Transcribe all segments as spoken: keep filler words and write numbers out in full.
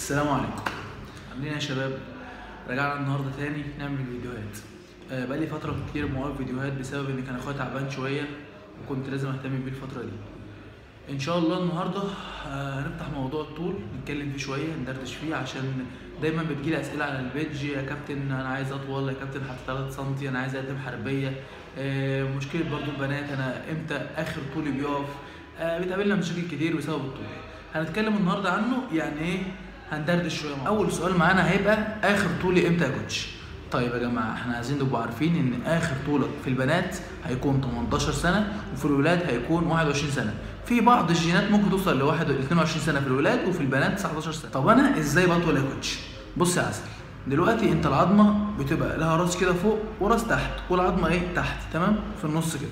السلام عليكم. عاملين ايه يا شباب؟ رجعنا النهارده تاني نعمل فيديوهات. آه بقالي فتره كتير موقف فيديوهات بسبب ان كان اخويا تعبان شويه وكنت لازم اهتم بيه الفتره دي. ان شاء الله النهارده آه هنفتح موضوع الطول نتكلم فيه شويه ندردش فيه، عشان دايما بتجيلي اسئله على البيج: يا كابتن انا عايز اطول، يا كابتن حتى ثلاثة سم، انا عايز اقدم حربيه. آه مشكله برضو البنات، انا امتى اخر طولي بيقف؟ آه بتقابلنا مشاكل كتير بسبب الطول. هنتكلم النهارده عنه، يعني ايه، هندردش شويه. اول سؤال معانا هيبقى: اخر طولي امتى يا كوتش؟ طيب يا جماعه، احنا عايزين نبقوا عارفين ان اخر طولك في البنات هيكون تمنتاشر سنه، وفي الولاد هيكون واحد وعشرين سنه. في بعض الجينات ممكن توصل ل اتنين وعشرين سنه في الولاد، وفي البنات تسعتاشر سنه. طب انا ازاي بطول يا كوتش؟ بص يا عسل، دلوقتي انت العظمه بتبقى لها راس كده فوق وراس تحت، والعظمه ايه تحت، تمام، في النص كده.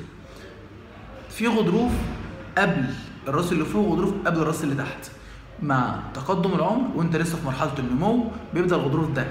في غضروف قبل الراس اللي فوق وغضروف قبل الراس اللي تحت. مع تقدم العمر وانت لسه في مرحله النمو بيبدا الغضروف ده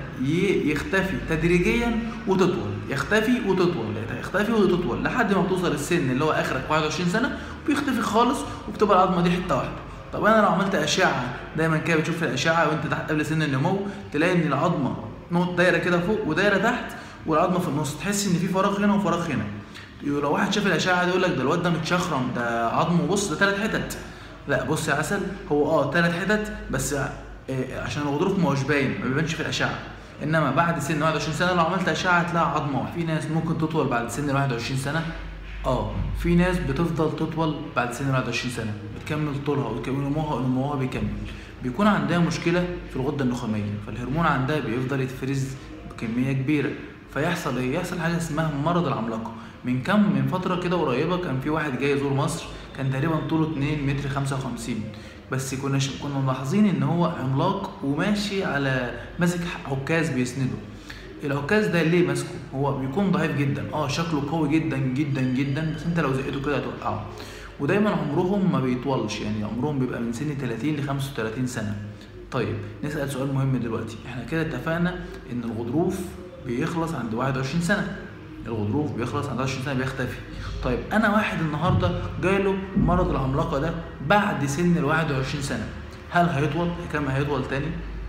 يختفي تدريجيا وتطول، يختفي وتطول، يختفي وتطول لحد ما بتوصل السن اللي هو اخرك واحد وعشرين سنه، وبيختفي خالص وبتبقى العظمه دي حته واحده. طب انا لو عملت اشعه، دايما كده بتشوف في الاشعه وانت تحت قبل سن النمو تلاقي ان العظمه نقط دايره كده فوق ودايره تحت، والعظمه في النص، تحس ان في فراغ هنا وفراغ هنا. لو واحد شاف الاشعه دي يقول لك ده الواد ده متشخرم، ده عظمه بص ده ثلاث حتت. لا بص يا عسل، هو اه ثلاث حتت بس، إيه، عشان الغضروف ما هوش باين، ما بيبانش في الاشعه. انما بعد سن واحد وعشرين سنه لو عملت اشعه هتلاقي عظمه واحده. في ناس ممكن تطول بعد سن واحد وعشرين سنه، اه في ناس بتفضل تطول بعد سن واحد وعشرين سنه، بتكمل طولها ونموها ونموها بيكمل. بيكون عندها مشكله في الغده النخاميه، فالهرمون عندها بيفضل يتفرز بكميه كبيره، فيحصل ايه؟ يحصل حاجه اسمها مرض العملاقه. من كم من فتره كده قريبه كان في واحد جاي يزور مصر، كان تقريبا طوله اتنين متر خمسة وخمسين، بس كنا كنا ملاحظين ان هو عملاق وماشي على ماسك عكاز بيسنده. العكاز ده ليه ماسكه؟ هو بيكون ضعيف جدا، اه شكله قوي جدا جدا جدا، بس انت لو زقته كده هتوقعه. ودايما عمرهم ما بيطولش، يعني عمرهم بيبقى من سن تلاتين ل خمسة وتلاتين سنه. طيب نسال سؤال مهم دلوقتي، احنا كده اتفقنا ان الغضروف بيخلص عند واحد وعشرين سنه، الغضروف بيخلص عند واحد وعشرين سنه بيختفي. طيب انا واحد النهارده جاله مرض العملاقه ده بعد سن ال واحد وعشرين سنه، هل هيطول؟ كم هيطول تاني؟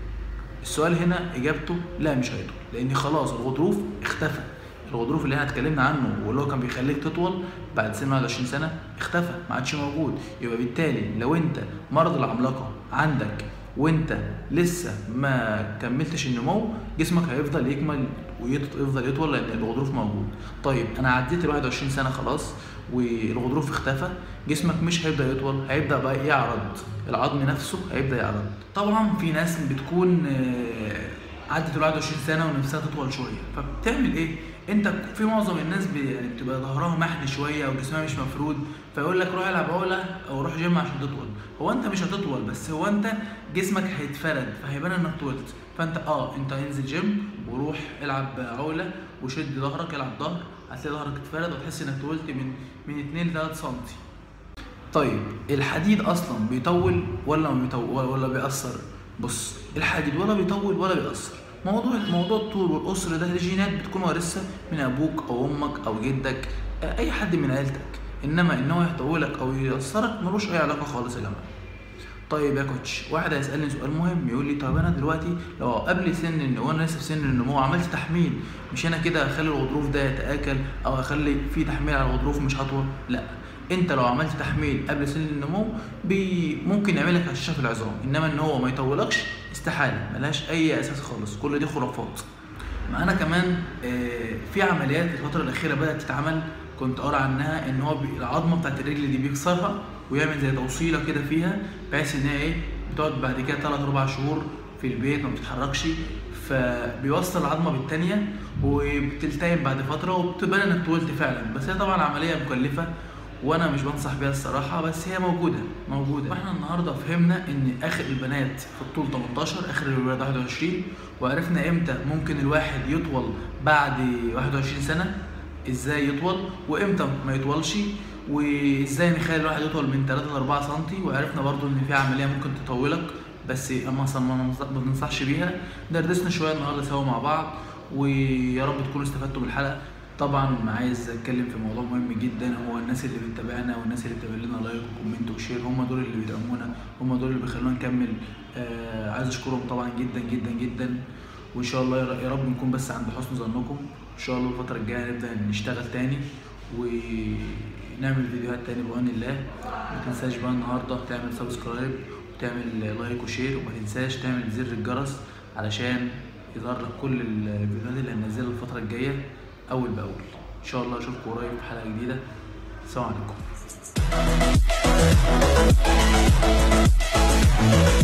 السؤال هنا اجابته لا، مش هيطول، لان خلاص الغضروف اختفى. الغضروف اللي احنا اتكلمنا عنه واللي هو كان بيخليك تطول بعد سن واحد وعشرين سنه اختفى، ما عادش موجود. يبقى بالتالي لو انت مرض العملاقه عندك وانت لسه ما كملتش النمو، جسمك هيفضل يكمل ويفضل يطول لان الغضروف موجود. طيب انا عديت ال واحد وعشرين سنه خلاص والغضروف اختفى، جسمك مش هيبدا يطول، هيبدا بقى يعرض، العظم نفسه هيبدا يعرض. طبعا في ناس بتكون عدت ال واحد وعشرين سنه ونفسها تطول شويه، فبتعمل ايه؟ انت في معظم الناس بي يعني بتبقى ظهرها محن شويه وجسمها مش مفرود، فيقول لك روح العب عقله او روح جيم عشان تطول. هو انت مش هتطول، بس هو انت جسمك هيتفرد فهيبان انك طولت. فانت اه انت انزل جيم وروح العب عقله وشد ظهرك، العب ظهر، هتلاقي ظهرك اتفرد وتحس انك طولت من من اتنين ل تلاتة سم. طيب الحديد اصلا بيطول ولا ما بيطول ولا بيأثر؟ بص، الحديد ولا بيطول ولا بيأثر. موضوع موضوع الطول والقصر ده الجينات بتكون وارثها من ابوك او امك او جدك، اي حد من عيلتك، انما ان هو يطولك او يأثرك ملوش اي علاقه خالص يا جماعه. طيب يا كوتش، واحد هيسالني سؤال مهم، يقول لي طب انا دلوقتي لو قبل سن وانا لسه في سن النمو عملت تحميل، مش انا كده هخلي الغضروف ده يتاكل او هخلي في تحميل على الغضروف مش هطول؟ لا، انت لو عملت تحميل قبل سن النمو بي ممكن يعمل لك هشاشه في العظام، انما ان هو ما يطولكش استحاله، ملهاش اي اساس خالص، كل دي خرافات. معانا كمان آه في عمليات الفتره الاخيره بدات تتعمل، كنت قارا عنها ان هو العظمه بتاعت الرجل دي بيكسرها ويعمل زي توصيله كده فيها، بحيث ان هي ايه بتقعد بعد كده تلات اربع شهور في البيت ما بتتحركش، فبيوصل العظمه بالثانيه وبتلتئم بعد فتره وبتبان انك طولت فعلا. بس هي طبعا عمليه مكلفه وانا مش بنصح بيها الصراحه، بس هي موجوده موجوده. واحنا النهارده فهمنا ان اخر البنات في الطول تمنتاشر، اخر الولاد واحد وعشرين، وعرفنا امتى ممكن الواحد يطول بعد واحد وعشرين سنه، ازاي يطول وامتى ما يطولش، وازاي نخلي الواحد يطول من تلاتة ل اربعة سم. وعرفنا برضو ان في عمليه ممكن تطولك بس ما بننصحش بيها. دردشنا شويه النهارده سوا مع بعض، ويا رب تكونوا استفدتوا بالحلقه. طبعا عايز اتكلم في موضوع مهم جدا، هو الناس اللي بتتابعنا والناس اللي بتعمل لنا لايك وكومنت وشير، هم دول اللي بيدعمونا، هم دول اللي بيخلونا نكمل. آه عايز اشكرهم طبعا جدا جدا جدا، وان شاء الله يا رب نكون بس عند حسن ظنكم. ان شاء الله الفتره الجايه نبدا نشتغل تاني ونعمل فيديوهات تاني بعون الله. ما تنساش بقى النهارده تعمل سبسكرايب وتعمل لايك وشير، وما تنساش تعمل زر الجرس علشان يظهر لك كل الفيديوهات اللي هننزلها الفتره الجايه اول باول. ان شاء الله اشوفكم قريب في حلقه جديده. السلام عليكم.